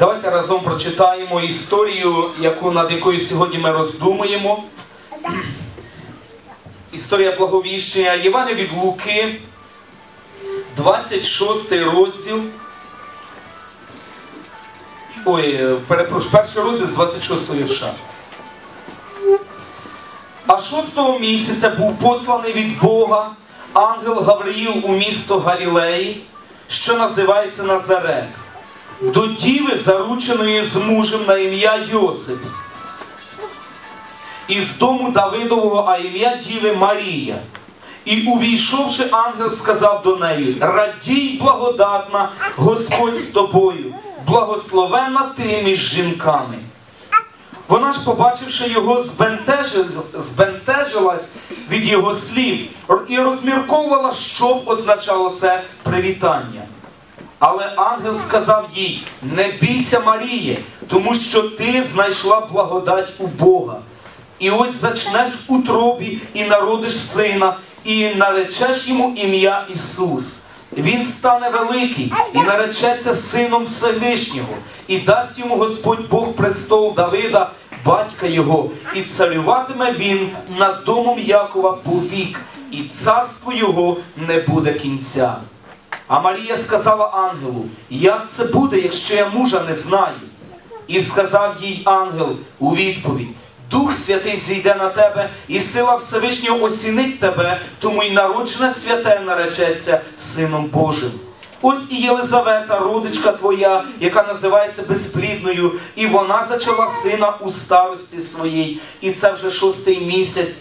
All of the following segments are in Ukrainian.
Давайте разом прочитаємо історію, над якою сьогодні ми роздумуємо. Історія благовіщення. Євангеліє від Луки, 26 розділ. Перший розділ з 26 вірша. А 6-го місяця був посланий від Бога ангел Гавриїл у місто Галілеї, що називається Назарет, до діви, зарученої з мужем на ім'я Йосип, із дому Давидового, а ім'я діви Марія. І увійшовши, ангел сказав до неї: «Радій, благодатна, Господь з тобою, благословенна ти між жінками». Вона ж, побачивши його, збентежилась від його слів і розмірковувала, що б означало це привітання. Але ангел сказав їй: «Не бійся, Маріє, тому що ти знайшла благодать у Бога. І ось зачнеш в утробі і народиш сина, і наречеш йому ім'я Ісус. Він стане великий і наречеться сином Всевишнього, і дасть йому Господь Бог престол Давида, батька його, і царюватиме він над домом Якова повік, і царству його не буде кінця». А Марія сказала ангелу: «Як це буде, якщо я мужа не знаю?» І сказав їй ангел у відповідь: «Дух Святий зійде на тебе, і сила Всевишнього осінить тебе, тому й народжене святе наречеться Сином Божим. Ось і Єлизавета, родичка твоя, яка називається безплідною, і вона зачала сина у старості своїй, і це вже 6-й місяць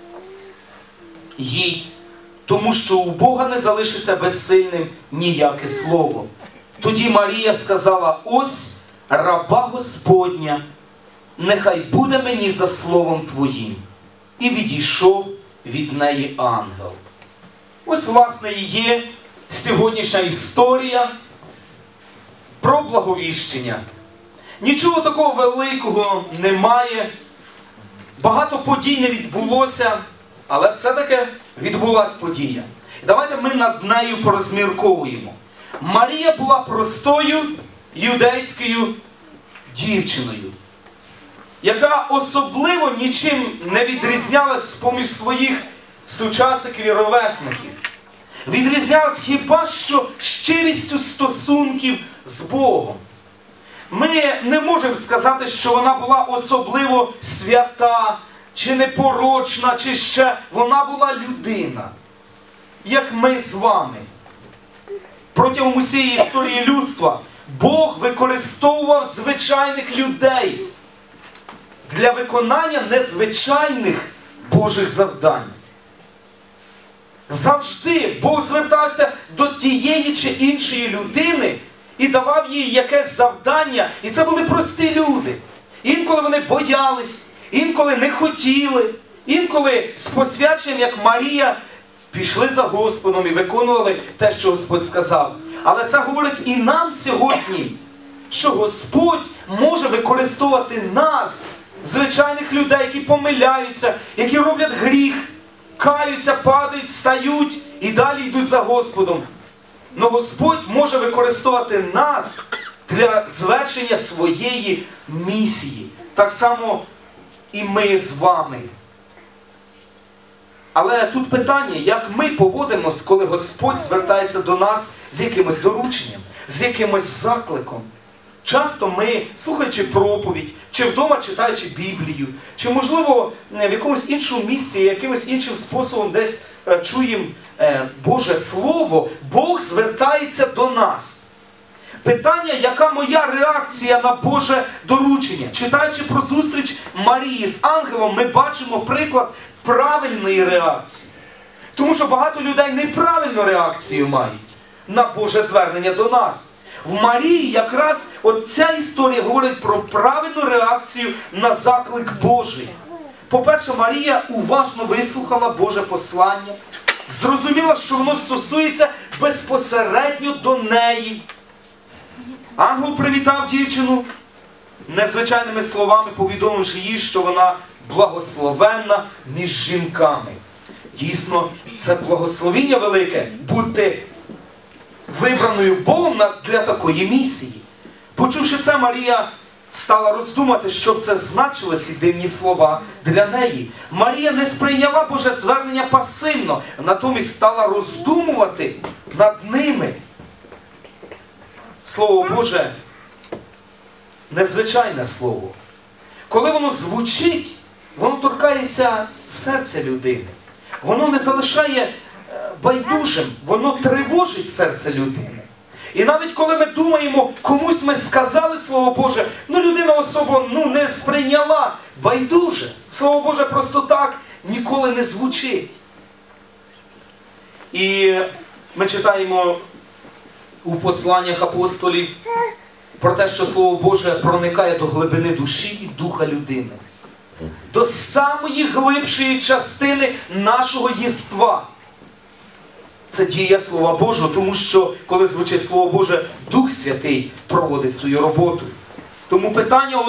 їй, тому що у Бога не залишиться безсильним ніяке слово». Тоді Марія сказала: «Ось раба Господня, нехай буде мені за словом твоїм». І відійшов від неї ангел. Ось, власне, і є сьогоднішня історія про благовіщення. Нічого такого великого немає, багато подій не відбулося, але все-таки відбулася подія. Давайте ми над нею порозмірковуємо. Марія була простою юдейською дівчиною, яка особливо нічим не відрізнялась з-поміж своїх сучасників і ровесників. Відрізнялась хіба що щирістю стосунків з Богом. Ми не можемо сказати, що вона була особливо свята, чи непорочна, чи ще. Вона була людина, як ми з вами. Протягом усієї історії людства Бог використовував звичайних людей для виконання незвичайних Божих завдань. Завжди Бог звертався до тієї чи іншої людини і давав їй якесь завдання. І це були прості люди. Інколи вони боялись, інколи не хотіли, інколи з посвяченням, як Марія, пішли за Господом і виконували те, що Господь сказав. Але це говорить і нам сьогодні, що Господь може використовувати нас, звичайних людей, які помиляються, які роблять гріх, каються, падають, встають і далі йдуть за Господом. Но Господь може використовувати нас для звершення своєї місії. Так само і ми з вами. Але тут питання, як ми поводимося, коли Господь звертається до нас з якимось дорученням, з якимось закликом. Часто ми, слухаючи проповідь, чи вдома читаючи Біблію, чи, можливо, в якомусь іншому місці, якимось іншим способом десь чуємо Боже Слово, Бог звертається до нас. Питання, яка моя реакція на Боже доручення? Читаючи про зустріч Марії з ангелом, ми бачимо приклад правильної реакції. Тому що багато людей неправильну реакцію мають на Боже звернення до нас. В Марії якраз ця історія говорить про правильну реакцію на заклик Божий. По-перше, Марія уважно вислухала Боже послання, зрозуміла, що воно стосується безпосередньо до неї. Ангел привітав дівчину незвичайними словами, повідомивши їй, що вона благословенна між жінками. Дійсно, це благословіння велике бути вибраною Богом для такої місії. Почувши це, Марія стала роздумати, що б це значили ці дивні слова для неї. Марія не сприйняла Боже звернення пасивно, натомість стала роздумувати над ними. Слово Боже – незвичайне слово. Коли воно звучить, воно торкається серця людини. Воно не залишає байдужим, воно тривожить серце людини. І навіть коли ми думаємо, комусь ми сказали Слово Боже, людина особо не сприйняла, байдуже. Слово Боже просто так ніколи не звучить. І ми читаємо у посланнях апостолів про те, що Слово Боже проникає до глибини душі і духа людини. До самої глибшої частини нашого єства. Це дія Слова Божого, тому що, коли звучить Слово Боже, Дух Святий проводить свою роботу. Тому питання,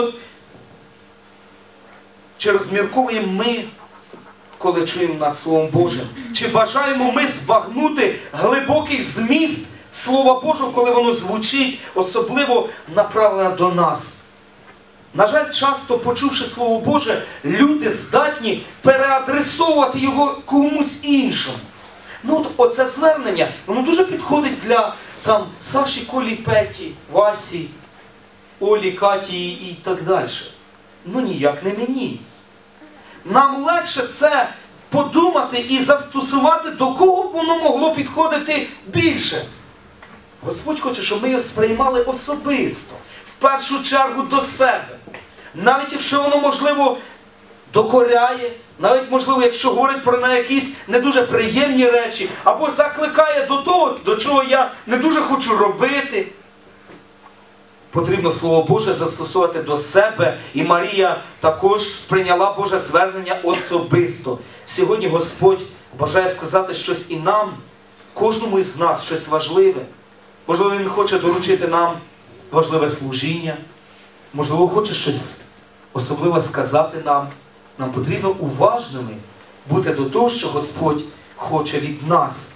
чи розмірковуємо ми, коли чуємо над Словом Божим? Чи бажаємо ми збагнути глибокий зміст Слова Божого, коли воно звучить, особливо направлене до нас? На жаль, часто, почувши Слово Боже, люди здатні переадресовувати його комусь іншому. Оце звернення, воно дуже підходить для Саші, Колі, Петі, Васі, Олі, Каті і так далі. Ніяк не мені. Нам легше це подумати і застосувати, до кого б воно могло підходити більше. Господь хоче, щоб ми його сприймали особисто, в першу чергу до себе. Навіть якщо воно, можливо, докоряє, навіть, можливо, якщо говорить про якісь не дуже приємні речі, або закликає до того, до чого я не дуже хочу робити. Потрібно Слово Боже застосувати до себе, і Марія також сприйняла Боже звернення особисто. Сьогодні Господь бажає сказати щось і нам, кожному із нас, щось важливе. Можливо, Він хоче доручити нам важливе служіння, можливо, хоче щось особливе сказати нам. Нам потрібно уважними бути до того, що Господь хоче від нас.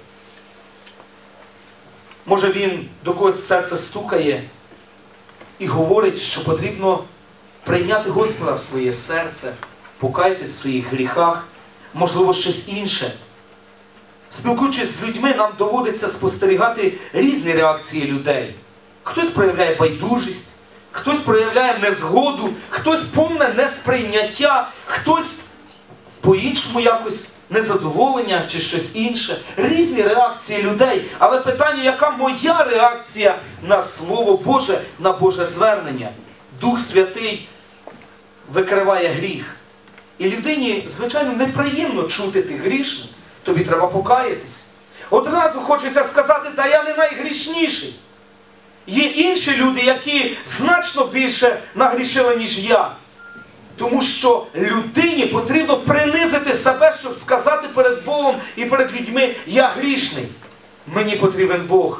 Може, Він до когось серце стукає і говорить, що потрібно прийняти Господа в своє серце, покаятись в своїх гріхах, можливо, щось інше. Спілкуючись з людьми, нам доводиться спостерігати різні реакції людей. Хтось проявляє байдужість, хтось проявляє незгоду, хтось повне несприйняття, хтось по-іншому якось незадоволення чи щось інше. Різні реакції людей. Але питання, яка моя реакція на Слово Боже, на Боже звернення? Дух Святий викриває гріх. І людині, звичайно, неприємно чути ти грішний. Тобі треба покаятись. Одразу хочеться сказати, та я не найгрішніший. Є інші люди, які значно більше нагрішили, ніж я. Тому що людині потрібно принизити себе, щоб сказати перед Богом і перед людьми, я грішний. Мені потрібен Бог.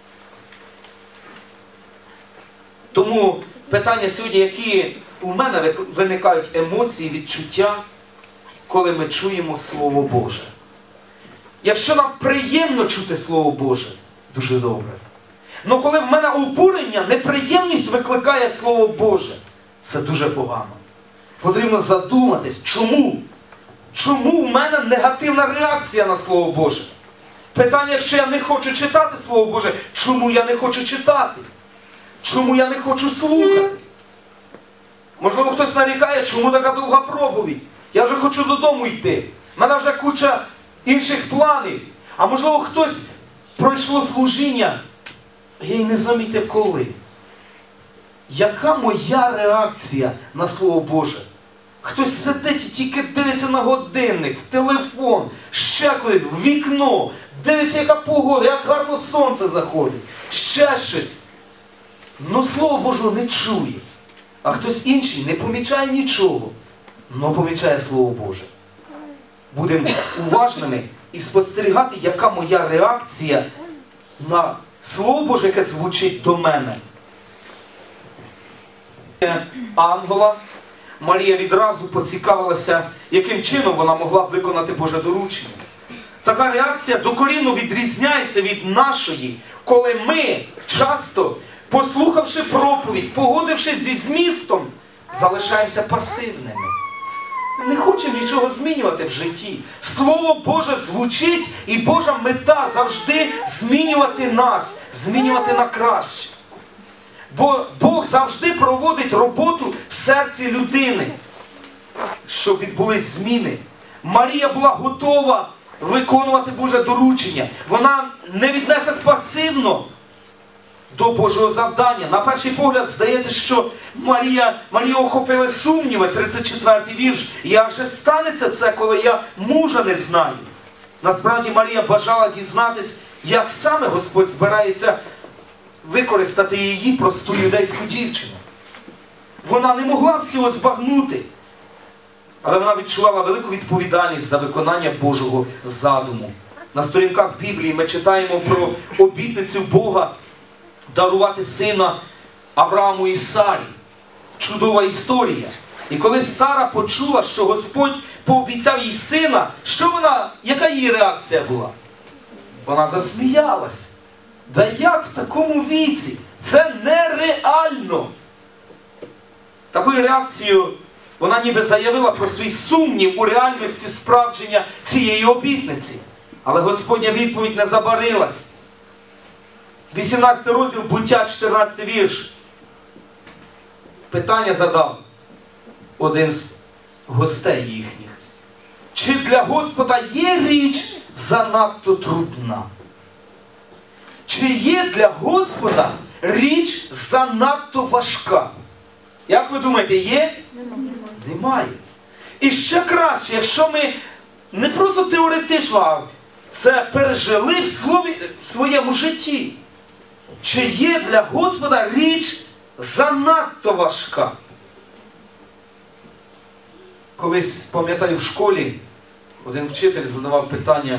Тому питання сьогодні, які у мене виникають емоції, відчуття, коли ми чуємо Слово Боже. Якщо нам приємно чути Слово Боже, дуже добре. Але коли в мене обурення, неприємність викликає Слово Боже, це дуже погано. Потрібно задуматись, чому? Чому в мене негативна реакція на Слово Боже? Питання, якщо я не хочу читати Слово Боже, чому я не хочу читати? Чому я не хочу слухати? Можливо, хтось нарікає, чому така довга проповідь? Я вже хочу додому йти. В мене вже куча інших планів. А можливо, хтось пройшло служіння, я й не замітив коли. Яка моя реакція на Слово Боже? Хтось сидить і тільки дивиться на годинник, в телефон, ще кудись, в вікно, дивиться, яка погода, як гарно сонце заходить, ще щось. Слово Божого не чує. А хтось інший не помічає нічого, але помічає Слово Боже. Будемо уважними і спостерігати, яка моя реакція на Слово Боже, яке звучить до мене. Ангела, Марія відразу поцікавилася, яким чином вона могла б виконати Боже доручення. Така реакція докорінно відрізняється від нашої, коли ми часто послухавши проповідь, погодившись зі змістом, залишаємося пасивними. Не хочемо нічого змінювати в житті. Слово Боже звучить, і Божа мета завжди змінювати нас, змінювати на краще. Бо Бог завжди проводить роботу в серці людини, щоб відбулись зміни. Марія була готова виконувати Боже доручення. Вона не віднеслась пасивно до Божого завдання. На перший погляд здається, що Марію охопили сумніви, 34-й вірш. Як же станеться це, коли я мужа не знаю? Насправді Марія бажала дізнатись, як саме Господь збирається використати її, просту юдейську дівчину. Вона не могла всього збагнути, але вона відчувала велику відповідальність за виконання Божого задуму. На сторінках Біблії ми читаємо про обітницю Бога дарувати сина Аврааму і Сарі. Чудова історія. І коли Сара почула, що Господь пообіцяв їй сина, яка її реакція була? Вона засміялась. Да як в такому віці? Це нереально! Такою реакцією вона ніби заявила про свій сумнів у реальності справдження цієї обітниці. Але Господня відповідь не забарилась. 18 розділ Буття, 14 вірш. Питання задав один з гостей їхніх. Чи для Господа є річ занадто трудна? Чи є для Господа річ занадто важка? Як ви думаєте, є? Немає. І ще краще, якщо ми не просто теоретично, а це пережили в своєму житті. Чи є для Господа річ занадто важка? Колись, пам'ятаю, в школі один вчитель задавав питання: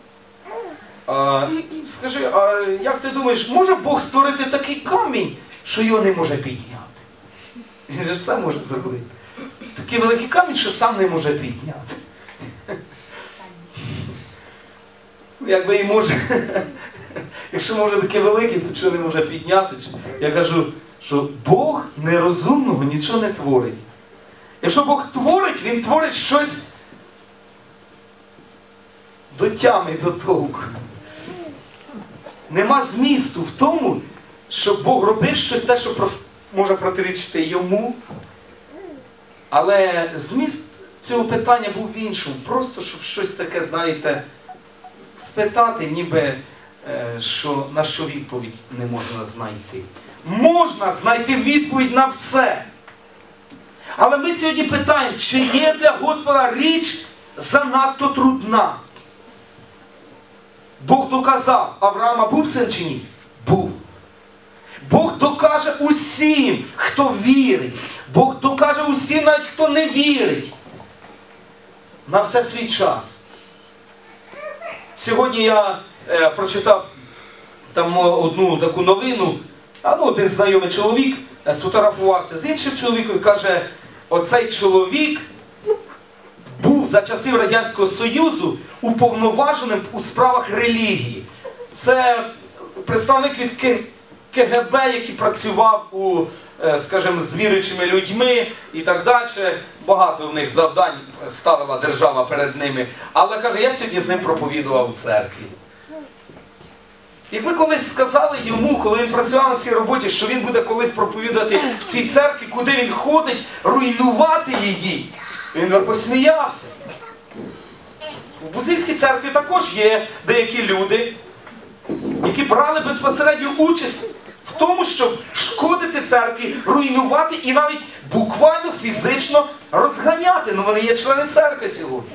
скажи, а як ти думаєш, може Бог створити такий камінь, що його не може підняти? Він же все може зробити. Такий великий камінь, що сам не може підняти. Якби і може. Якщо може такий великий, то чого не може підняти? Я кажу, що Бог нерозумного нічого не творить. Якщо Бог творить, Він творить щось до тями, до толку. Нема змісту в тому, щоб Бог робив щось те, що може протирічити йому. Але зміст цього питання був в іншому. Просто, щоб щось таке, знаєте, спитати, ніби на що відповідь не можна знайти. Можна знайти відповідь на все. Але ми сьогодні питаємо, чи є для Господа річ занадто трудна? Бог доказав, Авраама був син чи ні? Був. Бог докаже усім, хто вірить. Бог докаже усім, навіть хто не вірить. На все свій час. Сьогодні я прочитав там одну таку новину. Один знайомий чоловік сфотографувався з іншим чоловіком і каже, оцей чоловік був за часів Радянського Союзу уповноваженим у справах релігії. Це представник від КГБ, який працював скажімо, з віруючими людьми і так далі. Багато в них завдань ставила держава перед ними. Але, каже, я сьогодні з ним проповідував в церкві. Якби колись сказали йому, коли він працював на цій роботі, що він буде колись проповідувати в цій церкві, куди він ходить, руйнувати її, він би посміявся. В Бузівській церкві також є деякі люди, які брали безпосередню участь в тому, щоб шкодити церкві, руйнувати і навіть буквально фізично розганяти. Вони є члени церкви сьогодні.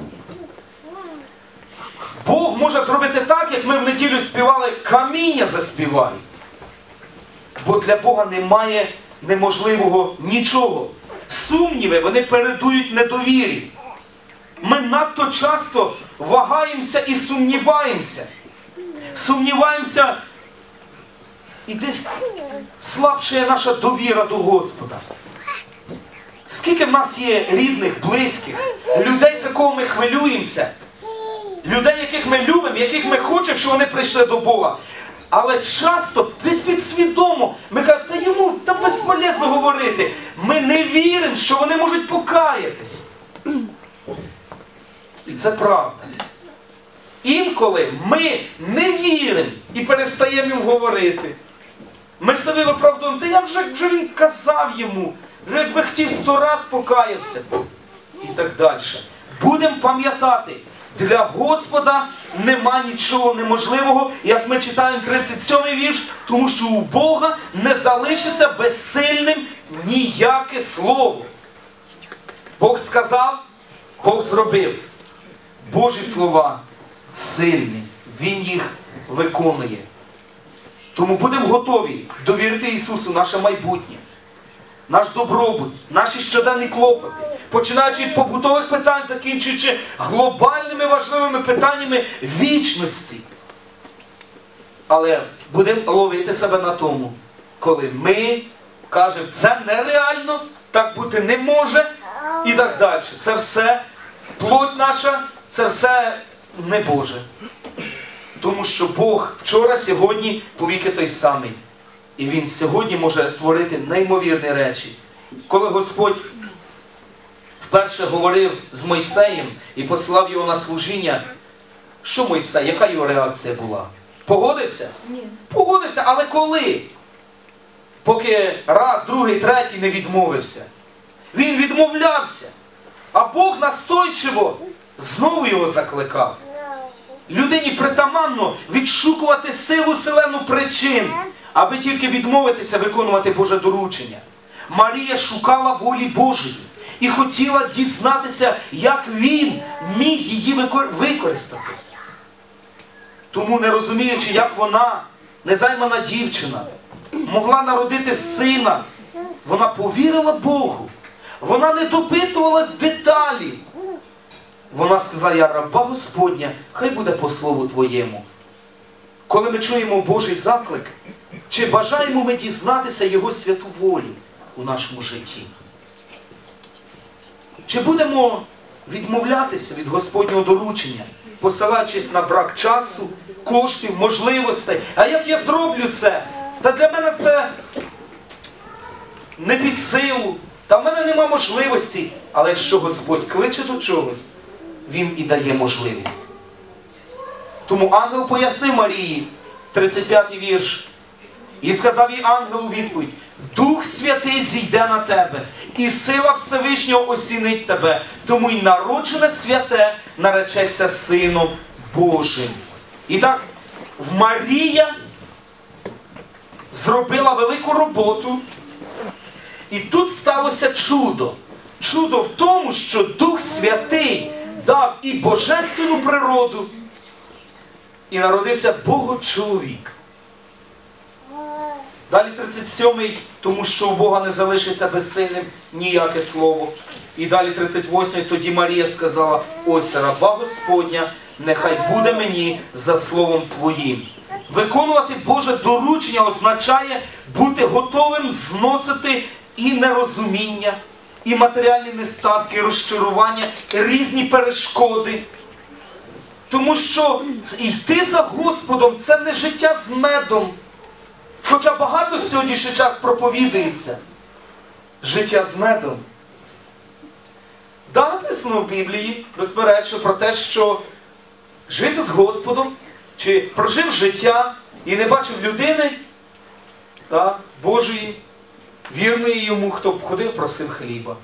Бог може зробити так, як ми в неділю співали, каміння заспівають. Бо для Бога немає неможливого нічого. Сумніви, вони передують недовірі. Ми надто часто вагаємося і сумніваємося. Сумніваємося, і десь слабшає наша довіра до Господа. Скільки в нас є рідних, близьких, людей, за кого ми хвилюємося, людей, яких ми любимо, яких ми хочемо, щоб вони прийшли до Бога. Але часто, десь підсвідомо, ми кажемо, та йому та безполезно говорити. Ми не віримо, що вони можуть покаятись. І це правда. Інколи ми не віримо і перестаємо їм говорити. Ми собі виправдовуємо, та я вже він казав йому, вже якби хотів 100 раз покаявся. І так далі. Будемо пам'ятати, для Господа нема нічого неможливого, як ми читаємо 37-й вірш, тому що у Бога не залишиться безсильним ніяке слово. Бог сказав, Бог зробив. Божі слова сильні, Він їх виконує. Тому будемо готові довірити Ісусу наше майбутнє, наш добробут, наші щоденні клопоти, починаючи від побутових питань, закінчуючи глобальними важливими питаннями вічності. Але будемо ловити себе на тому, коли ми кажемо, це нереально, так бути не може і так далі. Це все плоть наша, це все не Боже. Тому що Бог вчора, сьогодні, повіки той самий. І Він сьогодні може творити неймовірні речі. Коли Господь вперше говорив з Мойсеєм і послав його на служіння, що Мойсей, яка його реакція була? Погодився? Ні. Погодився, але коли? Поки раз, другий, третій не відмовився. Він відмовлявся. А Бог настойчиво знову його закликав. Людині притаманно відшукувати силу селену причин, аби тільки відмовитися виконувати Боже доручення. Марія шукала волі Божої і хотіла дізнатися, як Він міг її використати. Тому, не розуміючи, як вона, незаймана дівчина, могла народити сина, вона повірила Богу. Вона не допитувалась деталі. Вона сказала, я раба Господня, хай буде по слову Твоєму. Коли ми чуємо Божий заклик, чи бажаємо ми дізнатися Його святу волю у нашому житті? Чи будемо відмовлятися від Господнього доручення, посилаючись на брак часу, коштів, можливостей? А як я зроблю це? Та для мене це не під силу, та в мене нема можливості. Але якщо Господь кличе до чогось, Він і дає можливість. Тому ангел пояснив Марії, 35-й вірш, і сказав їй ангел у відповідь, Дух Святий зійде на тебе, і сила Всевишнього осінить тебе, тому й народжене святе наречеться Сином Божим. І так, Марія зробила велику роботу, і тут сталося чудо. Чудо в тому, що Дух Святий дав і божественну природу, і народився Богочоловік. Далі 37-й, тому що у Бога не залишиться безсильним ніяке слово. І далі 38-й, тоді Марія сказала, ось раба Господня, нехай буде мені за словом Твоїм. Виконувати Боже доручення означає бути готовим зносити і нерозуміння, і матеріальні нестатки, і розчарування, і різні перешкоди. Тому що йти за Господом – це не життя з медом. Хоча багато сьогоднішній час проповідується. Життя з медом. Да, написано в Біблії, безперечно, про те, що жити з Господом, чи прожив життя і не бачив людини, та, Божої, вірної йому, хто б ходив, просив хліба.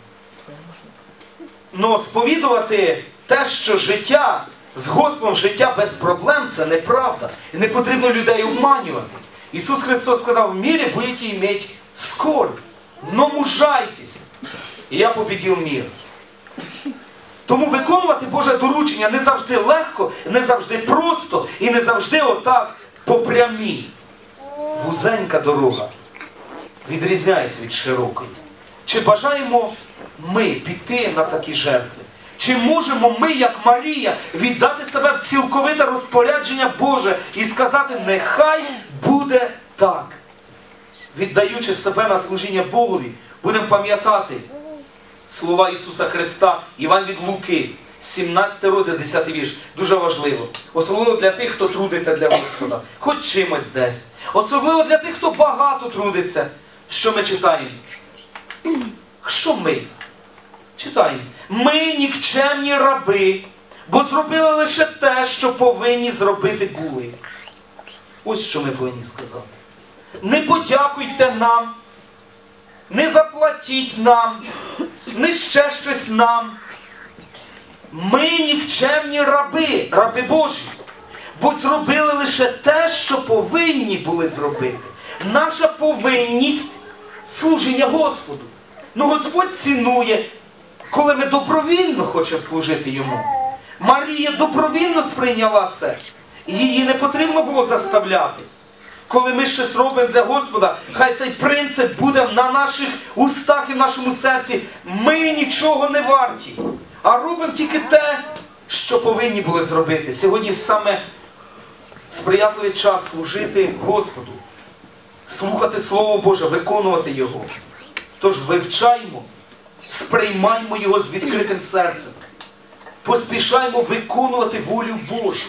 Но сповідувати те, що життя з Господом, життя без проблем, це неправда. І не потрібно людей обманювати. Ісус Христос сказав, в мире будете иметь скорбь, но мужайтесь, і я победил мир. Тому виконувати Боже доручення не завжди легко, не завжди просто і не завжди отак по прямій. Вузенька дорога відрізняється від широкої. Чи бажаємо ми піти на такі жертви? Чи можемо ми, як Марія, віддати себе в цілковите розпорядження Боже і сказати, нехай буде так? Віддаючи себе на служіння Богові, будемо пам'ятати слова Ісуса Христа, Іван від Луки. 17 розділ, 10 вірш. Дуже важливо. Особливо для тих, хто трудиться для Господа. Хоч чимось десь. Особливо для тих, хто багато трудиться. Що ми читаємо? Що ми? Читаємо. Ми нікчемні раби, бо зробили лише те, що повинні зробити були. Ось що ми повинні сказати. Не подякуйте нам, не заплатіть нам, не ще щось нам. Ми нікчемні раби, раби Божі, бо зробили лише те, що повинні були зробити. Наша повинність – служіння Господу. Ну Господь цінує, коли ми добровільно хочемо служити Йому. Марія добровільно сприйняла це. Її не потрібно було заставляти. Коли ми щось робимо для Господа, хай цей принцип буде на наших устах і в нашому серці. Ми нічого не варті, а робимо тільки те, що повинні були зробити. Сьогодні саме сприятливий час служити Господу, слухати Слово Боже, виконувати Його. Тож вивчаймо, сприймаймо Його з відкритим серцем. Поспішаймо виконувати волю Божу.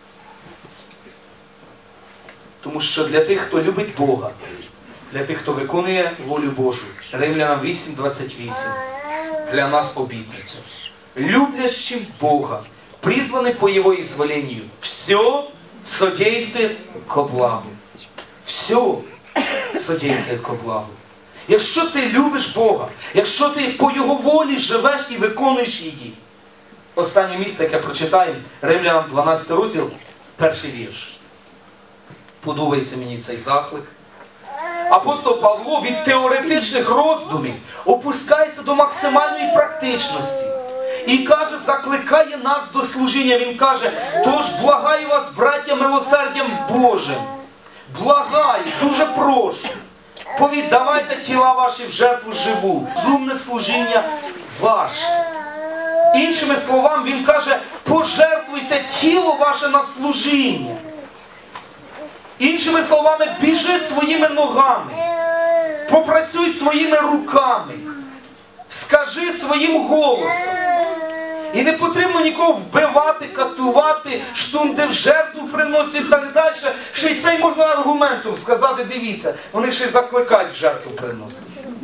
Тому що для тих, хто любить Бога, для тих, хто виконує волю Божу, Римлянам 8:28, для нас обітниця. Люблящим Бога, призваны по Его изволению, все содействует ко благу. Все содействует ко благу. Якщо ти любиш Бога, якщо ти по Його волі живеш і виконуєш її. Останнє місце, яке прочитаємо, Римлянам 12 розділ, 1 вірш. Подобається мені цей заклик. Апостол Павло від теоретичних роздумів опускається до максимальної практичності. І каже, закликає нас до служіння. Він каже, тож благаю вас, браття, милосердям Божим. Благаю, дуже прошу. Повіддавайте тіла ваші в жертву живу. Розумне служіння ваше. Іншими словами, він каже, пожертвуйте тіло ваше на служіння. Іншими словами, біжи своїми ногами, попрацюй своїми руками, скажи своїм голосом. І не потрібно нікого вбивати, катувати, штунди в жертву приносять і так далі. Ще й цей можна аргументом сказати, дивіться, вони ще й закликають в жертву приносити.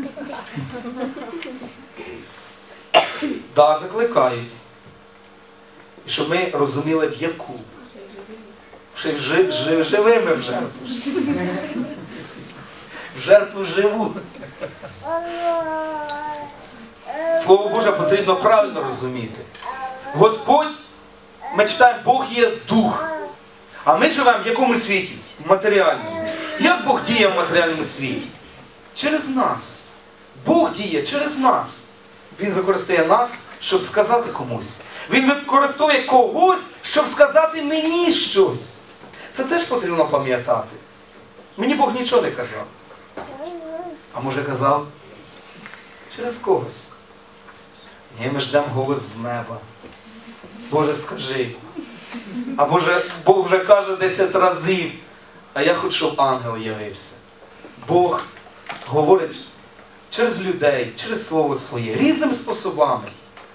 Так, закликають. І щоб ми розуміли, в яку. Живими в жертву. В жертву живу. Слово Боже потрібно правильно розуміти. Господь, ми читаємо, Бог є дух. А ми живемо в якому світі? В матеріальному. Як Бог діє в матеріальному світі? Через нас. Бог діє через нас. Він використовує нас, щоб сказати комусь. Він використовує когось, щоб сказати мені щось. Це теж потрібно пам'ятати. Мені Бог нічого не казав. А може казав? Через когось. Ні, ми ждемо голос з неба. Боже, скажи. А Бог вже каже 10 разів. А я хочу, щоб ангел явився. Бог говорить через людей, через Слово Своє, різними способами.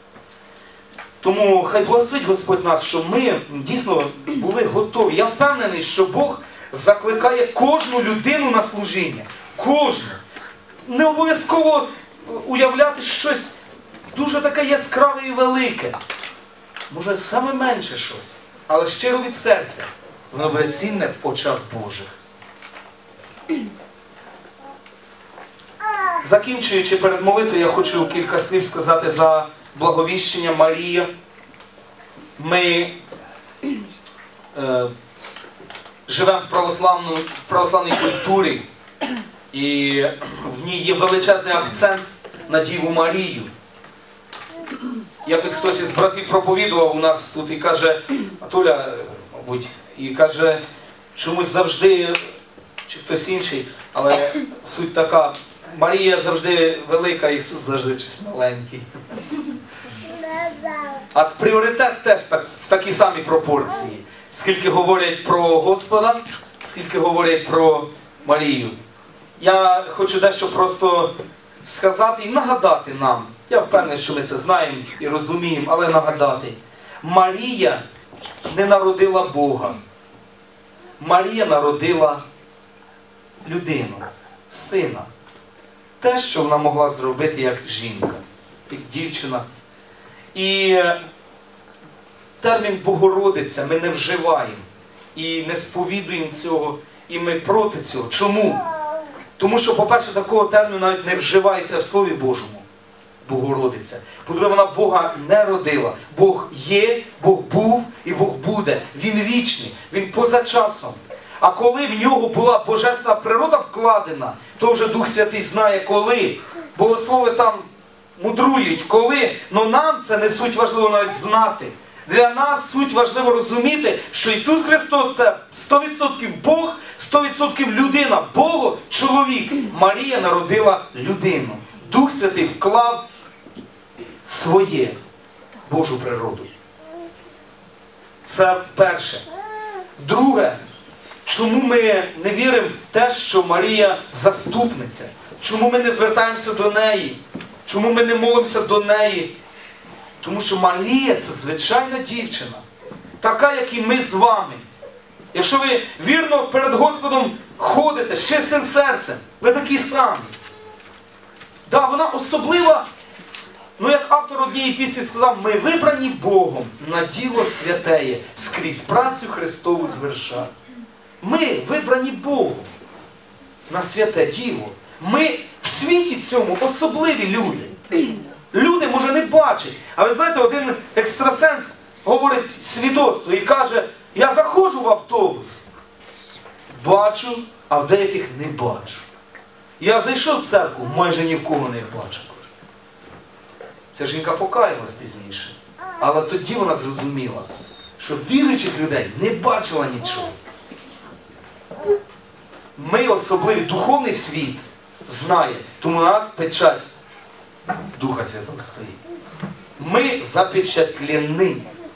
Тому хай благословить Господь нас, щоб ми дійсно були готові. Я впевнений, що Бог закликає кожну людину на служіння. Кожну. Не обов'язково уявляти щось дуже таке яскраве і велике. Може, саме менше щось. Але щиро від серця. Воно буде цінне в очах Божих. Закінчуючи перед молитвою, я хочу кілька слів сказати за благовіщення Марія. Ми живемо в православній культурі, і в ній є величезний акцент на Діву Марію. Якось хтось із братів проповідував у нас тут і каже, Атуля, мабуть, і каже, чомусь завжди, чи хтось інший, але суть така, Марія завжди велика, Ісус завжди щось маленький. А пріоритет теж в такій самій пропорції. Скільки говорять про Господа, скільки говорять про Марію. Я хочу дещо просто сказати і нагадати нам, Я впевнений, що ми це знаємо і розуміємо, але нагадати. Марія не народила Бога. Марія народила людину, сина. Те, що вона могла зробити як жінка, як дівчина. І термін Богородиця ми не вживаємо і не сповідуємо цього, і ми проти цього. Чому? Тому що, по-перше, такого терміну навіть не вживається в Слові Божому. Богородиця. По-друге, вона Бога не родила. Бог є, Бог був і Бог буде. Він вічний, Він поза часом. А коли в нього була божественна природа вкладена, то вже Дух Святий знає коли. Богослови там мудрують, коли. Но нам це не суть важливо навіть знати. Для нас суть важливо розуміти, що Ісус Христос – це 100% Бог, 100% людина. Бог – чоловік. Марія народила людину. Дух Святий вклав своє, Божу природу. Це перше. Друге, чому ми не віримо в те, що Марія заступниця? Чому ми не звертаємося до неї? Чому ми не молимося до неї? Тому що Марія – це звичайна дівчина. Така, як і ми з вами. Якщо ви вірно перед Господом ходите з чистим серцем, ви такі самі. Да, вона особлива, ну як автор однієї пісні сказав, ми вибрані Богом на діло святеє, скрізь працю Христову звершать. Ми вибрані Богом на святе діло. Ми в світі цьому особливі люди. Люди, може, не бачать. А ви знаєте, один екстрасенс говорить свідоцтво і каже, я заходжу в автобус, бачу, а в деяких не бачу. Я зайшов в церкву, майже ні в кого не бачу. Ця жінка покаялась пізніше. Але тоді вона зрозуміла, що віруючих людей не бачила нічого. Ми особливі, духовний світ знає, тому на нас печать Духа Святого стоїть. Ми запечатлені.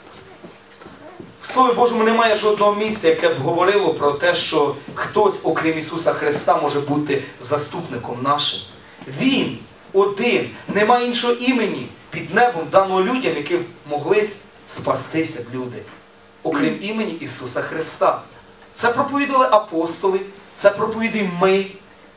В Слові Божому немає жодного місця, яке б говорило про те, що хтось, окрім Ісуса Христа, може бути заступником нашим. Він один, немає іншого імені під небом даного людям, які могли спастися б люди, окрім імені Ісуса Христа. Це проповідували апостоли, це проповідуємо ми.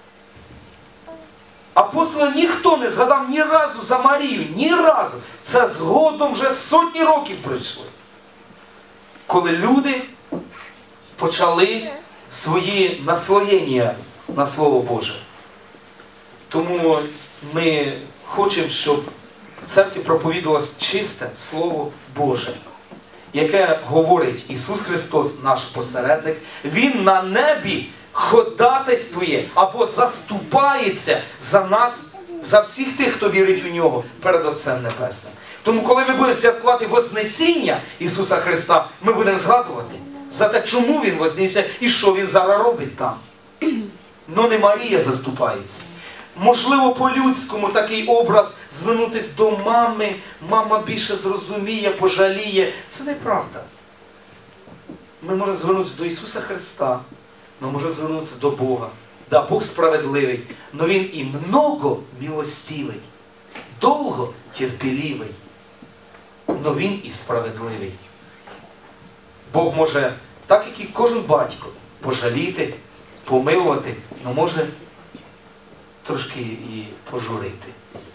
Апостоли ніхто не згадав ні разу за Марію, ні разу. Це згодом вже сотні років пройшли. Коли люди почали свої наслоєння на Слово Боже. Тому ми хочемо, щоб в церкві проповідувалось чисте Слово Боже, яке говорить Ісус Христос, наш посередник, Він на небі ходатайствує або заступається за нас, за всіх тих, хто вірить у Нього перед Отцем Небесним. Тому коли ми будемо святкувати Вознесіння Ісуса Христа, ми будемо згадувати за те, чому Він вознісся і що Він зараз робить там. Но не Марія заступається. Можливо, по-людському такий образ звернутися до мами, мама більше зрозуміє, пожаліє. Це неправда. Ми можемо звернутися до Ісуса Христа, ми можемо звернутися до Бога. Да, Бог справедливий, но Він і много милостивий, довго терпеливий, но Він і справедливий. Бог може, так як і кожен батько, пожаліти, помилувати, но може трошки і пожурити.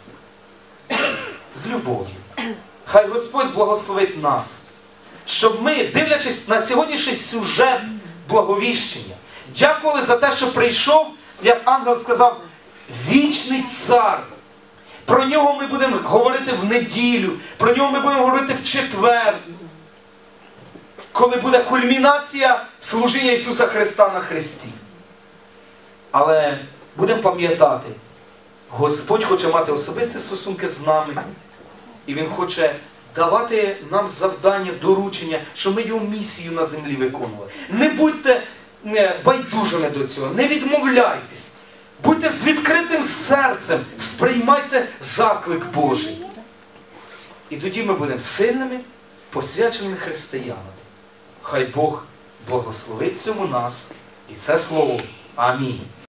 З любов'ю. Хай Господь благословить нас, щоб ми, дивлячись на сьогоднішній сюжет благовіщення, дякували за те, що прийшов, як ангел сказав, вічний цар. Про нього ми будемо говорити в неділю, про нього ми будемо говорити в четвер, коли буде кульмінація служіння Ісуса Христа на хресті. Але будемо пам'ятати, Господь хоче мати особисті стосунки з нами, і Він хоче давати нам завдання, доручення, щоб ми Його місію на землі виконували. Не будьте байдужими до цього, не відмовляйтесь. Будьте з відкритим серцем, сприймайте заклик Божий. І тоді ми будемо сильними, посвяченими християнами. Хай Бог благословить цьому нас і це слово. Амінь.